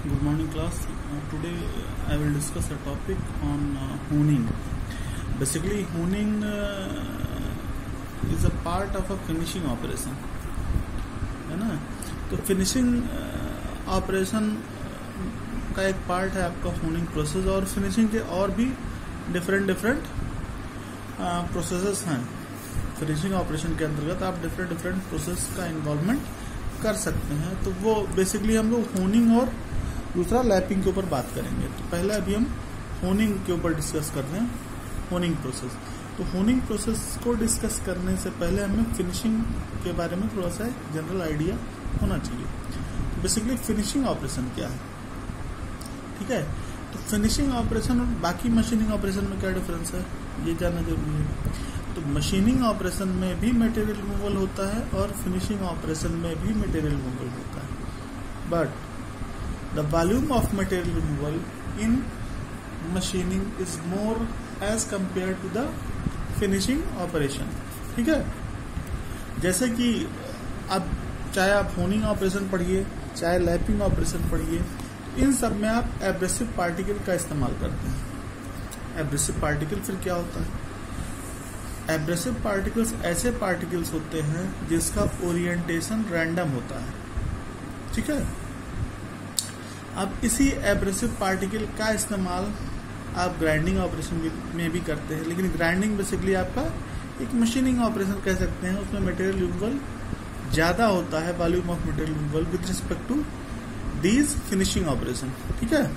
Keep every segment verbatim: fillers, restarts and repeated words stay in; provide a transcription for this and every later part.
Good morning, class. Uh, today uh, I will discuss a topic on uh, honing. Basically, honing uh, is a part of a finishing operation, है ना. तो finishing operation का एक part है आपका honing process, और finishing के और भी डिफरेंट डिफरेंट प्रोसेसेस हैं. फिनिशिंग ऑपरेशन के अंतर्गत आप डिफरेंट डिफरेंट प्रोसेस का इन्वॉल्वमेंट कर सकते हैं. तो वो बेसिकली हम लोग होनिंग और दूसरा लैपिंग के ऊपर बात करेंगे. तो पहले अभी हम होनिंग के ऊपर डिस्कस कर रहे हैं, होनिंग प्रोसेस. तो होनिंग प्रोसेस को डिस्कस करने से पहले हमें फिनिशिंग के बारे में थोड़ा सा जनरल आइडिया होना चाहिए. तो बेसिकली फिनिशिंग ऑपरेशन क्या है, ठीक है. तो फिनिशिंग ऑपरेशन और बाकी मशीनिंग ऑपरेशन में क्या डिफरेंस है, ये जानना जरूरी है. तो मशीनिंग ऑपरेशन में भी मटेरियल रिमूवल होता है और फिनिशिंग ऑपरेशन में भी मटेरियल रिमूवल होता है. But the volume of material removal in machining is more as compare to the finishing operation, ठीक है. जैसे कि अब चाहे आप होनिंग ऑपरेशन पढ़िए, चाहे लैपिंग ऑपरेशन पढ़िए, इन सब में आप एब्रेसिव पार्टिकल का इस्तेमाल करते हैं. एब्रेसिव पार्टिकल फिर क्या होता है? एब्रेसिव पार्टिकल्स ऐसे पार्टिकल्स होते हैं जिसका ओरिएंटेशन रैंडम होता है, ठीक है. अब इसी एब्रेसिव पार्टिकल का इस्तेमाल आप ग्राइंडिंग ऑपरेशन में भी करते हैं, लेकिन ग्राइंडिंग बेसिकली आपका एक मशीनिंग ऑपरेशन कह सकते हैं. उसमें मटेरियल रिमूवल ज्यादा होता है, volume of material removal with respect to these finishing operation, ठीक है.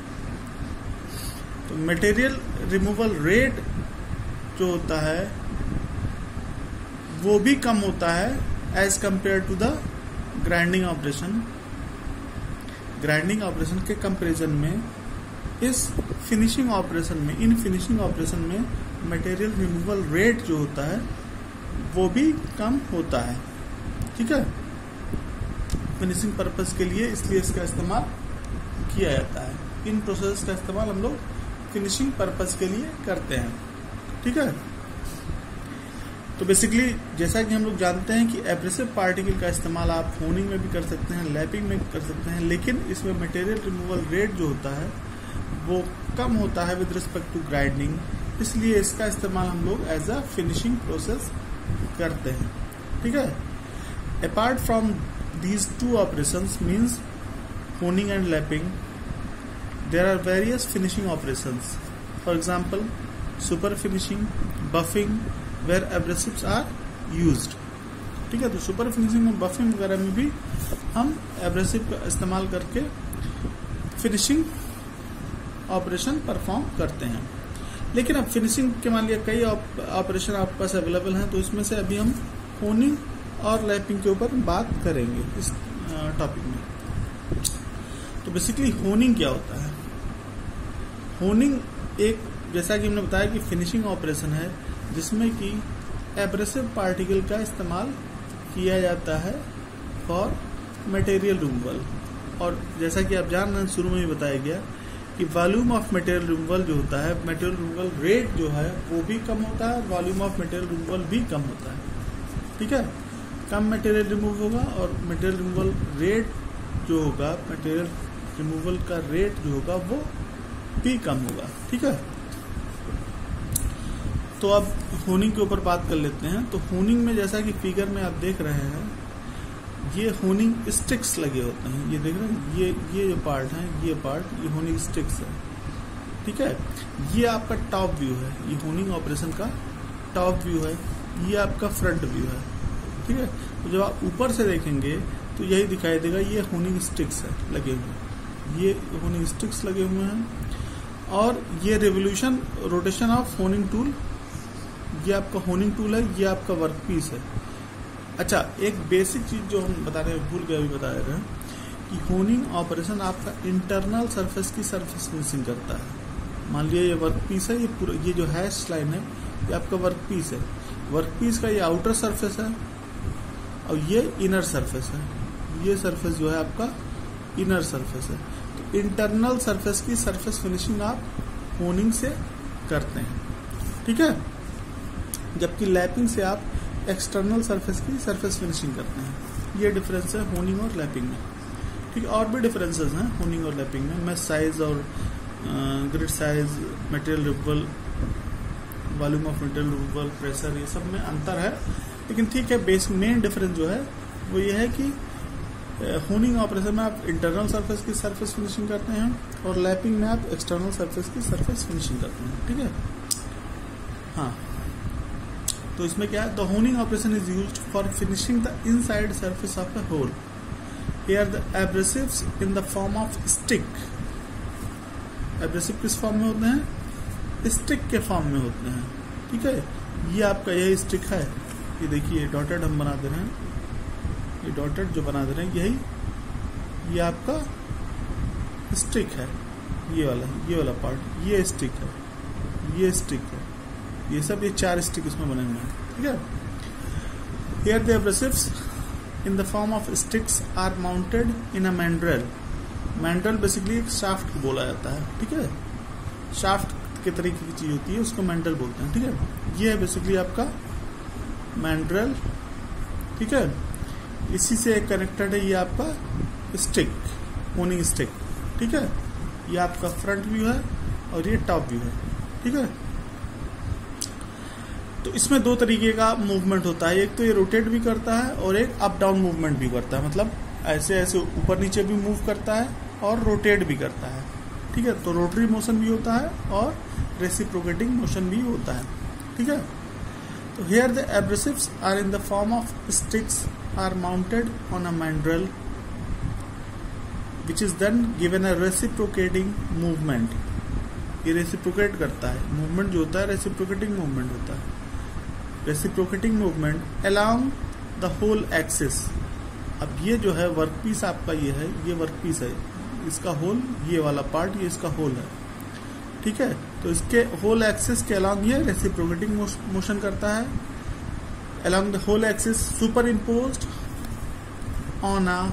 तो मटेरियल रिमूवल रेट जो होता है वो भी कम होता है as compare to the grinding operation. Grinding operation के कंपैरिजन में इस फिनिशिंग ऑपरेशन में, इन फिनिशिंग ऑपरेशन में मटेरियल रिमूवल रेट जो होता है वो भी कम होता है, ठीक है. फिनिशिंग पर्पस के लिए इसलिए इसका इस्तेमाल किया जाता है. इन प्रोसेस का इस्तेमाल हम लोग फिनिशिंग पर्पस के लिए करते हैं, ठीक है. तो बेसिकली जैसा कि हम लोग जानते हैं कि एब्रेसिव पार्टिकल का इस्तेमाल आप होनिंग में भी कर सकते हैं, लैपिंग में भी कर सकते हैं, लेकिन इसमें मटेरियल रिमूवल रेट जो होता है वो कम होता है विद रिस्पेक्ट टू ग्राइंडिंग. इसलिए इसका इस्तेमाल हम लोग एज अ फिनिशिंग प्रोसेस करते हैं, ठीक है. Apart from these two operations means honing and lapping, there are various finishing operations. For example super finishing, buffing, where abrasives are used, ठीक है. तो सुपर फिनिशिंग में, बफिंग वगैरह में भी हम एब्रेसिव का इस्तेमाल करके फिनिशिंग ऑपरेशन परफॉर्म करते हैं. लेकिन अब फिनिशिंग के मान लिया कई ऑपरेशन आपके पास अवेलेबल हैं, तो इसमें से अभी हम होनिंग और लैपिंग के ऊपर बात करेंगे इस टॉपिक में. तो बेसिकली होनिंग क्या होता है? होनिंग एक, जैसा कि हमने बताया कि फिनिशिंग ऑपरेशन है जिसमें कि एब्रेसिव पार्टिकल का इस्तेमाल किया जाता है फॉर मटेरियल रिमूवल. और जैसा कि आप जान रहे हैं, शुरू में ही बताया गया कि वॉल्यूम ऑफ मटेरियल रिमूवल जो होता है, मटेरियल रिमूवल रेट जो है वो भी कम होता है, वॉल्यूम ऑफ मटेरियल रिमूवल भी कम होता है, ठीक है. कम मटेरियल रिमूव होगा और मटेरियल रिमूवल रेट जो होगा, मटेरियल रिमूवल का रेट जो होगा वो भी कम होगा, ठीक है. तो अब होनिंग के ऊपर बात कर लेते हैं. तो होनिंग में जैसा कि फिगर में आप देख रहे हैं, ये होनिंग स्टिक्स लगे होते हैं. ये देख रहे हैं, ये ये जो पार्ट है, ये पार्ट ये होनिंग स्टिक्स है, ठीक है. ये आपका टॉप व्यू है, ये होनिंग ऑपरेशन का टॉप व्यू है. ये आपका फ्रंट व्यू है, ठीक है. तो जब आप ऊपर से देखेंगे तो यही दिखाई देगा, ये होनिंग स्टिक्स है लगे हुए, ये होनिंग स्टिक्स लगे हुए हैं. और ये revolution rotation of honing tool, ये आपका होनिंग टूल है, ये आपका वर्क पीस है. अच्छा, एक बेसिक चीज जो हम बता रहे हैं, भूल गए अभी बता रहे हैं कि होनिंग ऑपरेशन आपका इंटरनल सरफेस की सरफेस फिनिशिंग करता है. मान लिया ये वर्क पीस है, ये पूरा ये जो हैश लाइन है ये आपका वर्क पीस है. वर्क पीस का ये आउटर सरफेस है और ये इनर सरफेस है. ये सरफेस जो है आपका इनर सरफेस है. तो इंटरनल सरफेस की सरफेस फिनिशिंग आप होनिंग से करते हैं, ठीक है. जबकि लैपिंग से आप एक्सटर्नल सरफेस की सरफेस फिनिशिंग करते हैं. ये डिफरेंस है होनिंग और लैपिंग में, ठीक है, और भी डिफरेंसेस हैं होनिंग और लैपिंग में, मैश साइज और grid size, material removal, volume of material removal, pressure, ये सब में अंतर है। लेकिन ठीक है, बेसिक मेन डिफरेंस जो है वो ये है कि होनिंग ऑपरेशन में आप इंटरनल सरफेस की सरफेस फिनिशिंग करते हैं और लैपिंग में आप एक्सटर्नल सरफेस की सरफेस फिनिशिंग करते हैं। ठीक है, हाँ, तो इसमें क्या है, the honing operation is used for finishing the inside surface of a hole. Here the abrasives in the form of stick. Abrasive किस फॉर्म में होते हैं? स्टिक के फॉर्म में होते हैं। ठीक है, ये आपका यही स्टिक है, ये देखिए डॉटेड हम बना दे रहे हैं, ये डॉटेड जो बना दे रहे हैं यही ये आपका स्टिक है, ये वाला ये वाला पार्ट ये स्टिक है, ये स्टिक है, ये सब ये चार स्टिक इसमें बने हुए हैं। ठीक है, here the abrasives in the form of sticks are mounted in a mandrel. Mandrel basically एक शाफ्ट को बोला जाता है। ठीक है, शाफ्ट के तरीके की चीज होती है, उसको मैंड्रेल बोलते हैं। ठीक है, ये है बेसिकली आपका मैंड्रेल। ठीक है, इसी से कनेक्टेड है ये आपका स्टिक, होनिंग स्टिक। ठीक है, ये आपका फ्रंट व्यू है और ये टॉप व्यू है। ठीक है, तो इसमें दो तरीके का मूवमेंट होता है, एक तो ये रोटेट भी करता है और एक अप डाउन मूवमेंट भी करता है, मतलब ऐसे ऐसे ऊपर नीचे भी मूव करता है और रोटेट भी करता है। ठीक है, तो रोटरी मोशन भी होता है और रेसिप्रोकेटिंग मोशन भी होता है। ठीक है, तो here the abrasives are in the form of sticks are mounted on a mandrel which is then given a reciprocating movement. ये रेसिप्रोकेट करता है, मूवमेंट जो होता है रेसिप्रोकेटिंग मूवमेंट होता है। Reciprocating movement along the hole axis. अब ये जो है वर्कपीस आपका, ये है ये वर्कपीस है, इसका होल ये वाला पार्ट ये इसका होल है। ठीक है, तो इसके होल एक्सिस के अलोंग ये रेसिप्रोकेटिंग मोशन करता है। Along the hole axis superimposed on a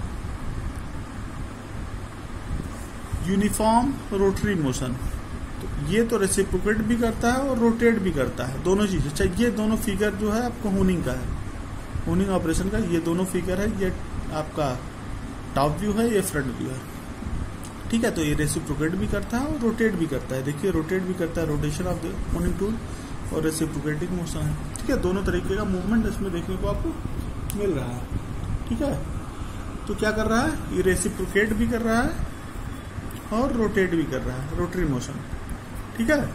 uniform rotary motion. तो ये तो रेसिप्रोकेट भी करता है और रोटेट भी करता है, दोनों चीजें। अच्छा, ये दोनों फिगर जो है आपको होनिंग का है, होनिंग ऑपरेशन का ये दोनों फिगर है, ये आपका टॉप व्यू है, ये फ्रंट व्यू है। ठीक है, तो ये रेसिप्रोकेट भी करता है और रोटेट भी करता है। देखिए रोटेट भी करता है, rotation of the honing tool, और रेसिप्रोकेटिंग मोशन है। ठीक है, दोनों तरीके का मूवमेंट इसमें देखने को आपको मिल रहा है। ठीक है, तो क्या कर रहा है, ये रेसिप्रोकेट भी कर रहा है और रोटेट भी कर रहा है, रोटरी मोशन। ठीक है,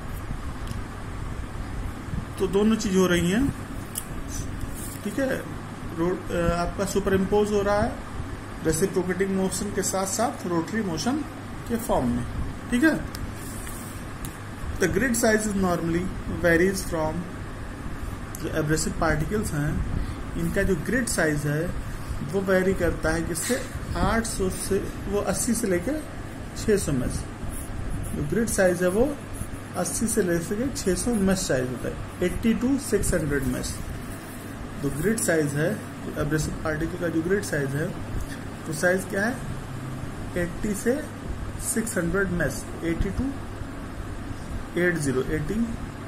तो दोनों चीज हो रही हैं। ठीक है, आपका सुपर इम्पोज हो रहा है रेसिप्रोकेटिंग मोशन के साथ साथ रोटरी मोशन के फॉर्म में। ठीक है, the grid size is normally varies from, जो एब्रेसिव पार्टिकल्स हैं इनका जो ग्रिड साइज है वो वेरी करता है किससे, आठ सौ से वो अस्सी से लेकर छह सौ मेस। जो ग्रिड साइज है वो अस्सी से लेकर छह सौ मेस साइज होता है, अस्सी टू सिक्स हंड्रेड मेस। तो ग्रिड साइज है एब्रेसिव पार्टिकल का, जो ग्रिड साइज है तो साइज क्या है, अस्सी से छह सौ मेस, अस्सी टू अस्सी, अस्सी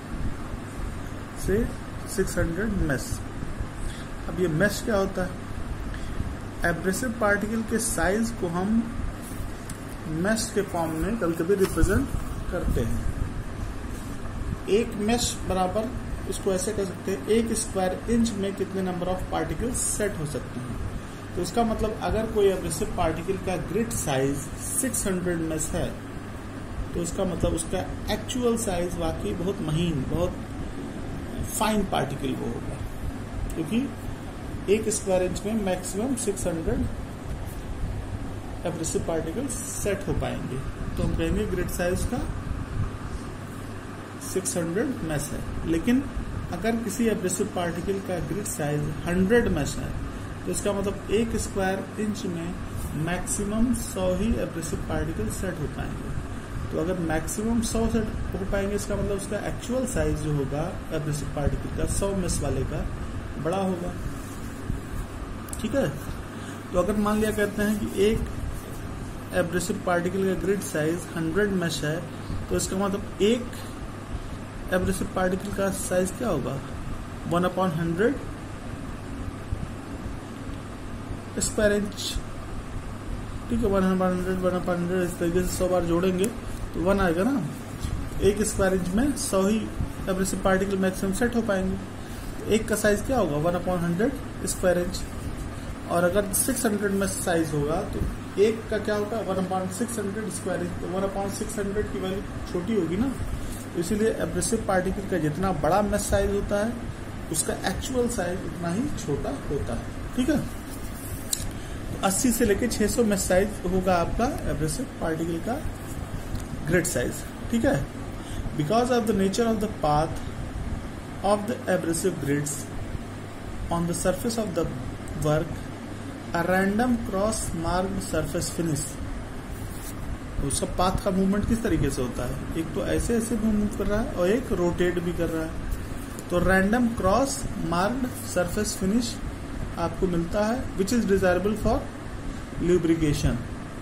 से छह सौ मेस। अब ये मेश क्या होता है, एब्रेसिव पार्टिकल के साइज को हम मेश के फॉर्म में कभी कभी रिप्रेजेंट करते हैं। एक मेश बराबर, इसको ऐसे कर सकते हैं, एक स्क्वायर इंच में कितने नंबर ऑफ पार्टिकल्स सेट हो सकते हैं। तो इसका मतलब अगर कोई एब्रेसिव पार्टिकल का ग्रिड साइज छह सौ मेस है तो इसका मतलब उसका एक्चुअल साइज वाकई बहुत महीन, बहुत फाइन पार्टिकल वो होगा, क्योंकि एक स्क्वायर इंच में मैक्सिमम छह सौ एब्रेसिव पार्टिकल्स सेट हो पाएंगे। तो हम कहेंगे ग्रिड साइज का छह सौ मेस है। लेकिन अगर किसी एब्रेसिव पार्टिकल का ग्रिड साइज सौ मेस है तो इसका मतलब एक स्क्वायर इंच में मैक्सिमम सौ ही एब्रेसिव पार्टिकल सेट हो पाएंगे। तो अगर मैक्सिमम सौ सेट हो पाएंगे इसका मतलब उसका एक्चुअल साइज जो होगा एब्रेसिव पार्टिकल का सौ मेस वाले का बड़ा होगा। ठीक है, तो अगर मान लिया कहते हैं कि एक एब्रेसिव पार्टिकल का ग्रिड साइज सौ मेश है तो इसका मतलब एक एब्रेसिव पार्टिकल का साइज क्या होगा, one upon hundred square inch. ठीक है, वन हंड्रेड वन हंड्रेड इस तरीके से सौ बार जोड़ेंगे तो वन आएगा ना। एक स्क्वायर इंच में सौ ही एब्रेसिव पार्टिकल मैक्सिमम सेट हो पाएंगे। एक का साइज क्या होगा, one upon hundred square inch. और अगर सिक्स हंड्रेड में साइज होगा तो एक का क्या होगा, one upon six hundred square inch. तो वन अपॉन सिक्स हंड्रेड की वैल्यू छोटी होगी ना, तो इसीलिए एब्रेसिव पार्टिकल का जितना बड़ा मैश साइज होता है उसका एक्चुअल साइज उतना ही छोटा होता है। ठीक है, तो अस्सी से लेके छह सौ मैश साइज होगा आपका एब्रेसिव पार्टिकल का ग्रिड साइज। ठीक है, because of the nature of the path of the abrasive grids on the surface of the work, a random cross marked surface finish. उसका पाथ का मूवमेंट किस तरीके से होता है, एक तो ऐसे ऐसे मूव कर रहा है और एक रोटेट भी कर रहा है। तो random cross marked surface finish आपको मिलता है which is desirable for lubrication,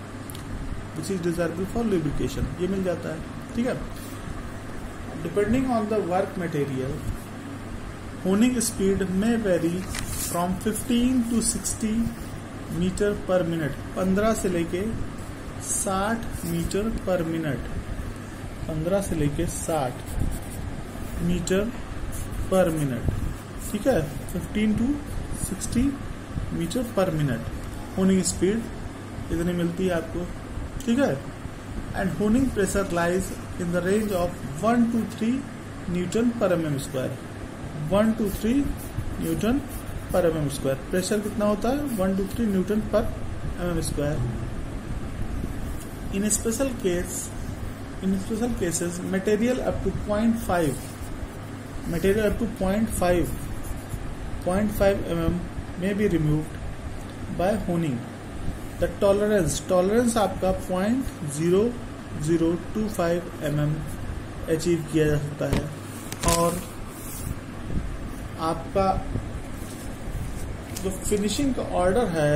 which is desirable for lubrication, ये मिल जाता है। ठीक है, depending on the work material, honing speed may vary from fifteen to sixty meter per minute, पंद्रह से लेके साठ मीटर पर मिनट, पंद्रह से लेके साठ मीटर पर मिनट। ठीक है, fifteen to sixty meter per minute honing speed इतनी मिलती है आपको। ठीक है, and honing pressure lies in the range of one to three newton per M M square, one to three newton per M M square. Pressure कितना होता है, one to three newton per M M square. In a special case, in special cases, material up to zero point five, material up to zero point five, zero point five millimeter may be removed by honing. The tolerance, tolerance आपका zero point zero zero two five millimeter achieve किया जा सकता है। और आपका जो finishing का order है,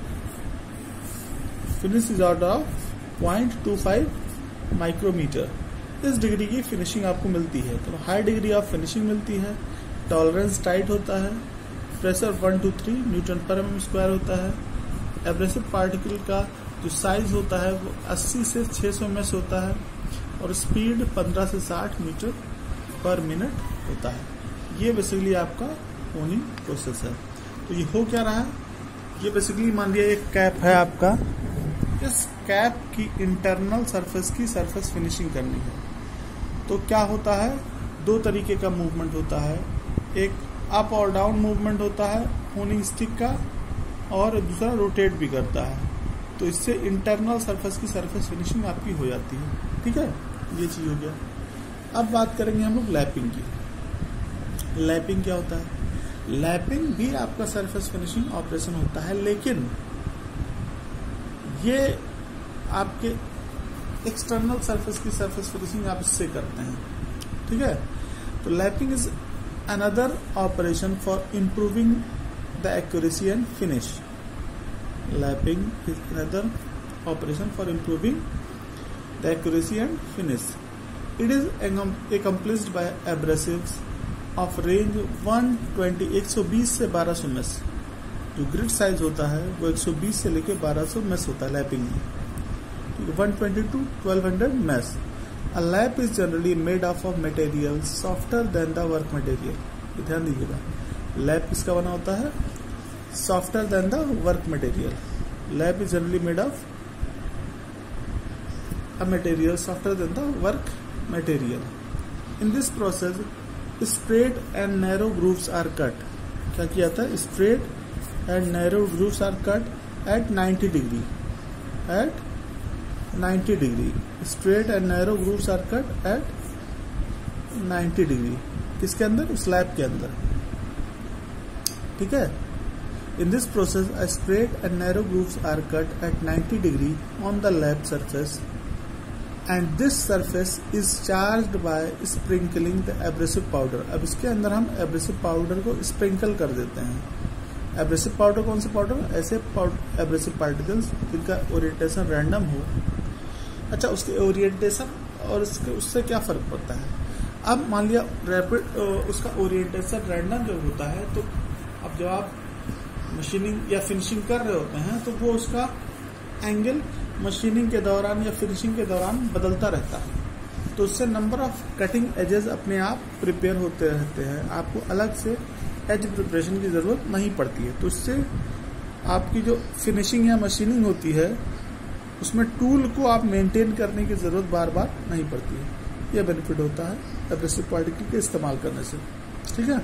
finish is order of point two five micrometer, इस डिग्री की फिनिशिंग आपको मिलती है। तो हाई डिग्री ऑफ फिनिशिंग मिलती है, टॉलरेंस टाइट होता है, pressure one to three newton per M square होता है, एब्रेसिव पार्टिकल का जो साइज होता है वो अस्सी से छह सौ मैश होता है, और स्पीड पंद्रह से साठ मीटर पर मिनट होता है। ये बेसिकली आपका होनिंग प्रोसेस है। तो ये हो क्या रहा है, ये बेसिकली मान लिया एक कैप है आपका, इस कैप की इंटरनल सरफेस की सरफेस फिनिशिंग करनी है। तो क्या होता है, दो तरीके का मूवमेंट होता है, एक अप और डाउन मूवमेंट होता है होनिंग स्टिक का, और दूसरा रोटेट भी करता है। तो इससे इंटरनल सरफेस की सरफेस फिनिशिंग आपकी हो जाती है। ठीक है, ये चीज हो गया। अब बात करेंगे हम लोग लैपिंग की। लैपिंग क्या होता है, लैपिंग भी आपका सरफेस फिनिशिंग ऑपरेशन होता है, लेकिन ये आपके एक्सटर्नल सरफेस की सरफेस फिनिशिंग आप इससे करते हैं। ठीक है, तो lapping is another operation for improving the accuracy and finish. Lapping is another operation for improving the accuracy and finish. It is accomplished by abrasives of range one twenty, एक सौ बीस से बारह सौ मैश। जो ग्रिड साइज होता है वो एक सौ बीस से लेके बारह सौ मैश होता है लैपिंग में। One twenty to twelve hundred mesh. A lap is generally made of of material softer than the work material. ध्यान दीजिएगा, लैप किसका बना होता है, softer than the work material. Lap is generally made of a material softer than the work material. In this process straight and narrow grooves are cut। क्या किया था, straight and narrow grooves are cut at ninety degree, at ninety degree, straight and narrow grooves are cut at ninety degree। किसके अंदर, slab के अंदर। ठीक है, in this process a straight and narrow grooves are cut at ninety degree on the lap surface, and this surface is charged by sprinkling the abrasive powder। अब इसके अंदर हम एब्रेसिव पाउडर को स्प्रिंकल कर देते हैं। एब्रेसिव पाउडर कौन से पाउडर, ऐसे एब्रेसिव पार्टिकल्स जिनका ओरिएंटेशन रैंडम हो। अच्छा, उसके ओरिएंटेशन और उसके उससे क्या फर्क पड़ता है। अब मान लिया रैपिड उसका ओरिएंटेशन रैंडम जब होता है, तो अब जब आप मशीनिंग या फिनिशिंग कर रहे होते हैं तो वो उसका एंगल मशीनिंग के दौरान या फिनिशिंग के दौरान बदलता रहता है, तो उससे नंबर ऑफ कटिंग एजेस अपने आप प्रिपेयर होते रहते हैं, आपको अलग से एज प्रिपरेशन की ज़रूरत नहीं पड़ती है। तो इससे आपकी जो फिनिशिंग या मशीनिंग होती है उसमें टूल को आप मेंटेन करने की ज़रूरत बार बार नहीं पड़ती है। यह बेनिफिट होता है एब्रेसिव पार्टिकल के इस्तेमाल करने से। ठीक है,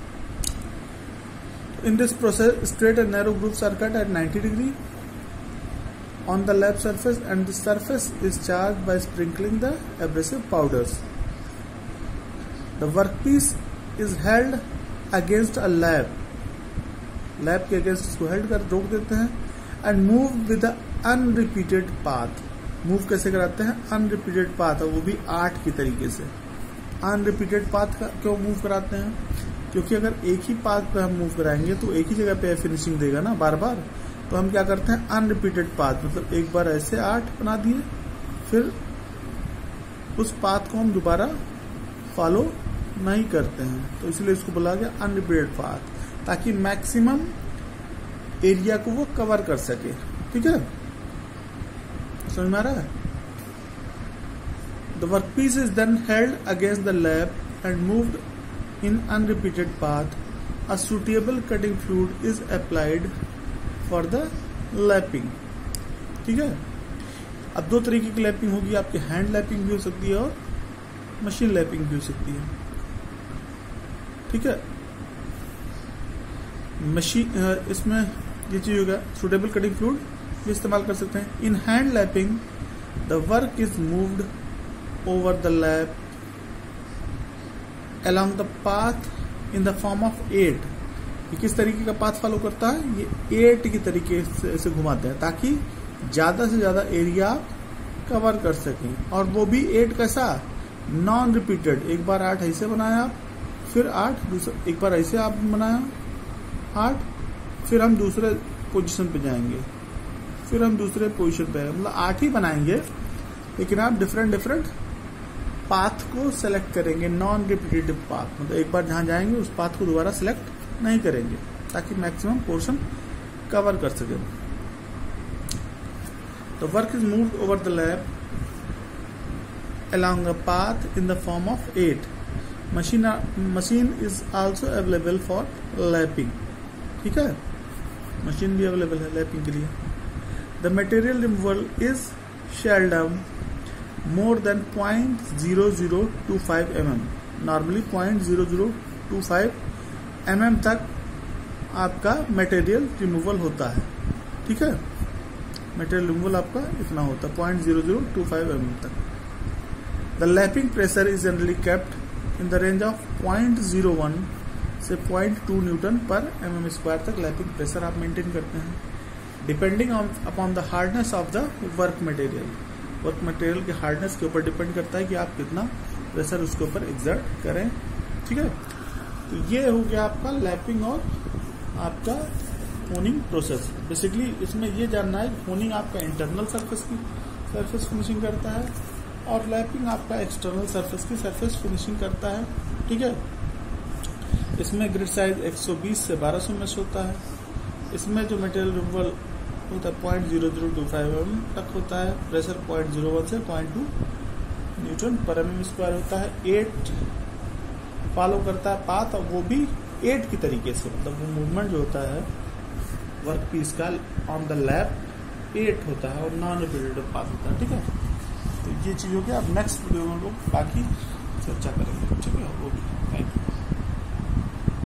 in this process straight and narrow grooves are cut at ninety degree on the lab surface and the surface is charged by sprinkling the abrasive powders. The workpiece is held against a lab. Lab के against इसको held कर रोक देते हैं and move with the unrepeated path. Move कैसे कराते हैं? अनरिपीटेड path, वो भी आठ की तरीके से। अनरिपीटेड पाथ का क्यों मूव कराते हैं? क्योंकि अगर एक ही पाथ पे हम मूव कराएंगे तो एक ही जगह पे फिनिशिंग देगा ना बार बार। तो हम क्या करते हैं? अनरिपीटेड पाथ, मतलब एक बार ऐसे आठ बना दिए, फिर उस पाथ को हम दोबारा फॉलो नहीं करते हैं, तो इसलिए इसको बोला गया अनरिपीटेड पाथ, ताकि मैक्सिमम एरिया को वो कवर कर सके। ठीक है, समझ में आ रहा है? The work piece is then held against the lab and moved in unrepeated path. A suitable cutting fluid is applied for the lapping. ठीक है, अब दो तरीके की लैपिंग होगी, आपकी हैंड लैपिंग भी हो सकती है और मशीन लैपिंग भी हो सकती है। ठीक है, मशीन इसमें ये चीज होगा सुटेबल कटिंग फ्लूइड भी इस्तेमाल कर सकते हैं। In hand lapping the work is moved over the lap along the path in the form of eight. ये किस तरीके का पाथ फॉलो करता है? ये एट की तरीके से इसे घुमाते हैं ताकि ज्यादा से ज्यादा एरिया कवर कर सकें। और वो भी एट कैसा? Non repeated. एक बार आठ ऐसे बनाया आप, फिर आठ दूसरा, एक बार ऐसे आप बनाया आठ, फिर हम दूसरे पोजीशन पे जाएंगे, फिर हम दूसरे पोजीशन पे, मतलब आठ ही बनाएंगे, लेकिन आप डिफरेंट डिफरेंट पाथ को सेलेक्ट करेंगे। नॉन रिपीटेटिव पाथ, मतलब एक बार जहां जाएंगे उस पाथ को दोबारा सेलेक्ट नहीं करेंगे ताकि मैक्सिमम पोर्शन कवर कर सके। The work is moved over the lap along a path in the form of eight. Machine machine is also available for lapping. ठीक है, मशीन भी अवेलेबल है लैपिंग के लिए। The material removal is seldom more than point zero zero two five m m. Normally point zero zero two five m m तक आपका material removal होता है। ठीक है, मटेरियल रिमूवल आपका इतना होता है point zero zero two five m m तक। The lapping pressure is generally kept in the range of point zero one से point two newton per M M square तक लैपिंग प्रेशर आप maintain करते हैं, depending upon the hardness of the work material. Work material के hardness के ऊपर depend करता है कि आप कितना प्रेशर उसके ऊपर एग्जर्ट करें। ठीक है, तो ये हो गया आपका लैपिंग और आपका होनिंग प्रोसेस। बेसिकली इसमें ये जानना है कि होनिंग आपका इंटरनल सरफेस की सरफेस फिनिशिंग करता है और लैपिंग आपका एक्सटर्नल सरफेस की सरफेस फिनिशिंग करता है। ठीक है, इसमें ग्रिड साइज एक सौ बीस से बारह सौ मेश होता है। इसमें जो मटेरियल रिमूवल होता है point zero zero two five m m तक होता है। प्रेशर पॉइंट जीरो वन से point two newton per M M square होता है। एट फॉलो करता है पाथ, और वो भी एट की तरीके से, मतलब वो मूवमेंट जो होता है वर्क पीस का ऑन द लैप एट होता है और नॉन रिपीटेटिव पाथ होता है। ठीक है, तो ये चीज हो गया। अब नेक्स्ट वीडियो में लोग बाकी चर्चा करेंगे। ठीक है, ओके।